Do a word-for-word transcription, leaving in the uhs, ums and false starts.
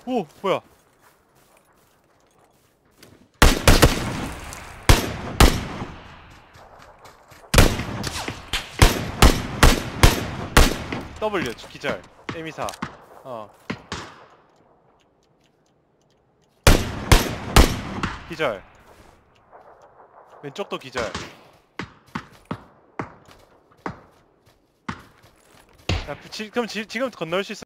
오 뭐야? W 기절. 에미사. 어. 기절. 왼쪽도 기절. 야, 지, 그럼 지, 지금 건널 수 있어.